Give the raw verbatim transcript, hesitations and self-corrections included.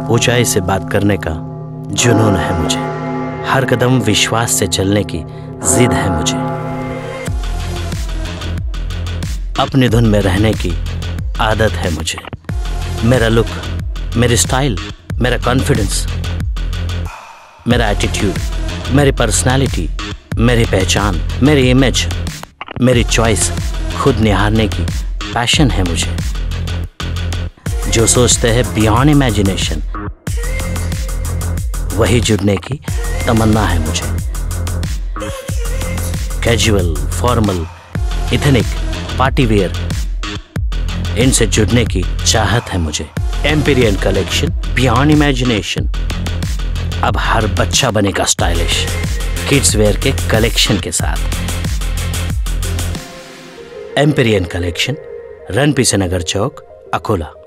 ऊंचाई से बात करने का जुनून है मुझे, हर कदम विश्वास से चलने की जिद है मुझे, अपनी धुन में रहने की आदत है मुझे। मेरा लुक, मेरी स्टाइल, मेरा कॉन्फिडेंस, मेरा एटीट्यूड, मेरी पर्सनालिटी, मेरी पहचान, मेरी इमेज, मेरी चॉइस खुद निहारने की पैशन है मुझे। जो सोचते हैं बियॉन्ड इमेजिनेशन, वही जुड़ने की तमन्ना है मुझे। Casual, formal, ethnic, party wear, इनसे जुड़ने की चाहत है मुझे। एम्पिरियल कलेक्शन, बियॉन्ड इमेजिनेशन, अब हर बच्चा बनेगा स्टाइलिश किड्स वेयर के कलेक्शन के साथ। Imperial Collection, Ranpise Nagar Chowk, Akola.